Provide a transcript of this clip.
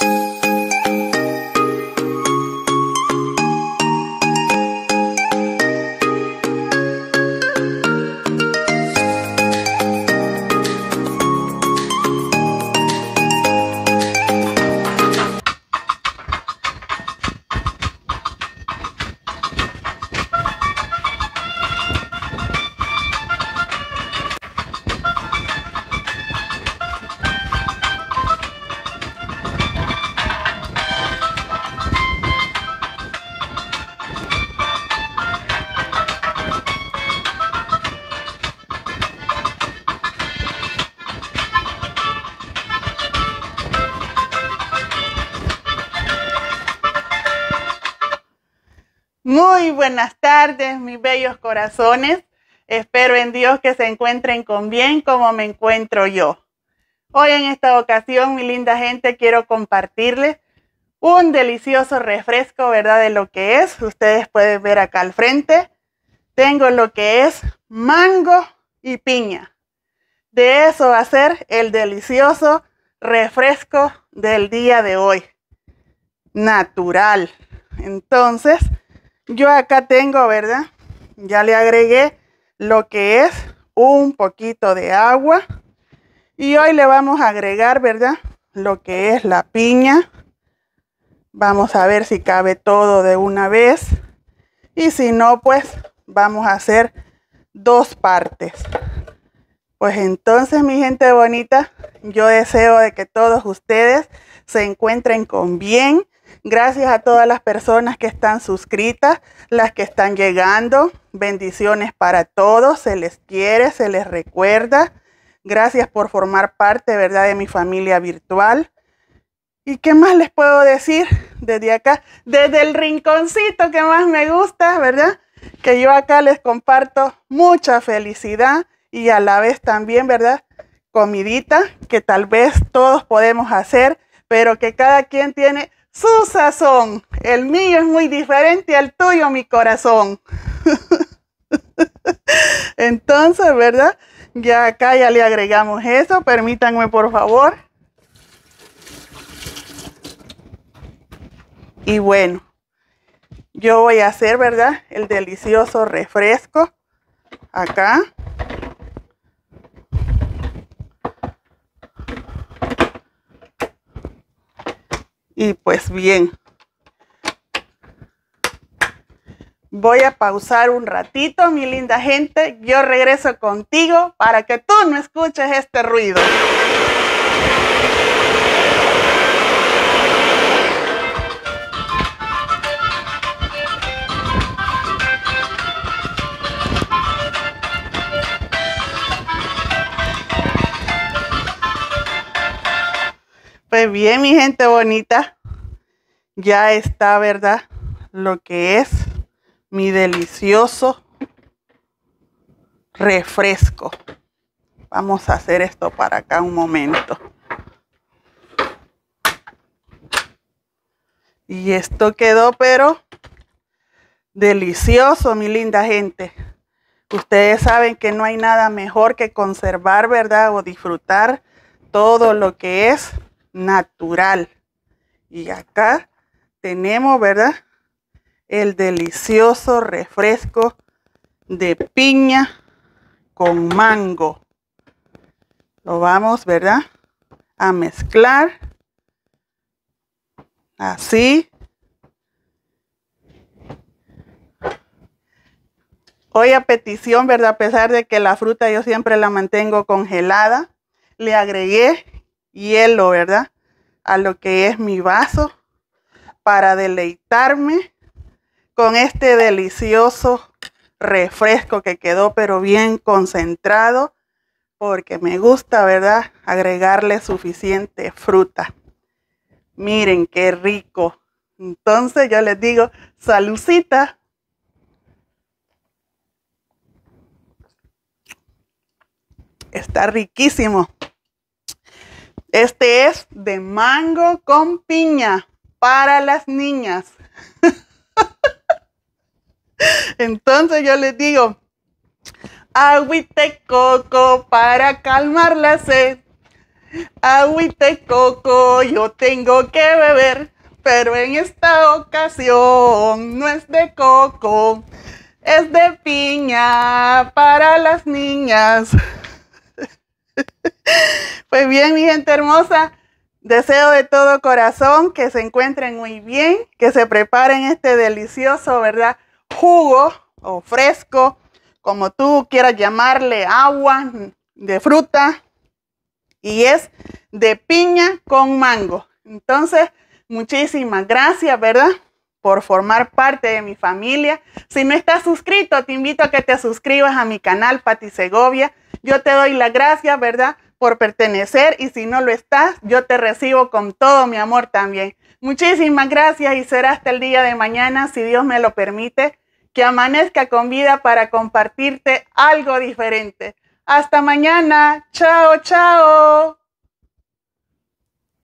Muy buenas tardes, mis bellos corazones. Espero en Dios que se encuentren con bien como me encuentro yo. Hoy en esta ocasión, mi linda gente, quiero compartirles un delicioso refresco, ¿verdad? De lo que es. Ustedes pueden ver acá al frente. Tengo lo que es mango y piña. De eso va a ser el delicioso refresco del día de hoy. Natural. Entonces, yo acá tengo, ¿verdad? Ya le agregué lo que es un poquito de agua. Y hoy le vamos a agregar, ¿verdad? Lo que es la piña. Vamos a ver si cabe todo de una vez. Y si no, pues vamos a hacer dos partes. Pues entonces, mi gente bonita, yo deseo de que todos ustedes se encuentren con bien. Gracias a todas las personas que están suscritas, las que están llegando. Bendiciones para todos. Se les quiere, se les recuerda. Gracias por formar parte, ¿verdad?, de mi familia virtual. ¿Y qué más les puedo decir desde acá? Desde el rinconcito que más me gusta, ¿verdad? Que yo acá les comparto mucha felicidad y a la vez también, ¿verdad?, comidita que tal vez todos podemos hacer, pero que cada quien tiene su sazón. El mío es muy diferente al tuyo, mi corazón. Entonces, ¿verdad? Ya acá ya le agregamos eso. Permítanme, por favor. Y bueno, yo voy a hacer, ¿verdad?, el delicioso refresco acá. Y pues bien, voy a pausar un ratito, mi linda gente. Yo regreso contigo para que tú no escuches este ruido. Pues bien, mi gente bonita, ya está, ¿verdad?, lo que es mi delicioso refresco. Vamos a hacer esto para acá un momento. Y esto quedó, pero delicioso, mi linda gente. Ustedes saben que no hay nada mejor que conservar, ¿verdad?, o disfrutar todo lo que es natural. Y acá tenemos, ¿verdad?, el delicioso refresco de piña con mango. Lo vamos, ¿verdad?, a mezclar. Así. Hoy a petición, ¿verdad?, a pesar de que la fruta yo siempre la mantengo congelada, le agregué hielo, ¿verdad?, a lo que es mi vaso para deleitarme con este delicioso refresco que quedó pero bien concentrado, porque me gusta, ¿verdad?, agregarle suficiente fruta. Miren qué rico. Entonces yo les digo, saludcita. Está riquísimo. Este es de mango con piña para las niñas. Entonces yo les digo, agüita de coco para calmar la sed. Agüita de coco yo tengo que beber, pero en esta ocasión no es de coco, es de piña para las niñas. Pues bien, mi gente hermosa, deseo de todo corazón que se encuentren muy bien, que se preparen este delicioso, ¿verdad? Jugo o fresco, como tú quieras llamarle, agua de fruta, y es de piña con mango. Entonces, muchísimas gracias, ¿verdad?, por formar parte de mi familia. Si no estás suscrito, te invito a que te suscribas a mi canal, Pati Segovia. Yo te doy las gracias, ¿verdad?, por pertenecer, y si no lo estás, yo te recibo con todo mi amor también. Muchísimas gracias, y será hasta el día de mañana, si Dios me lo permite, que amanezca con vida para compartirte algo diferente. Hasta mañana. Chao, chao.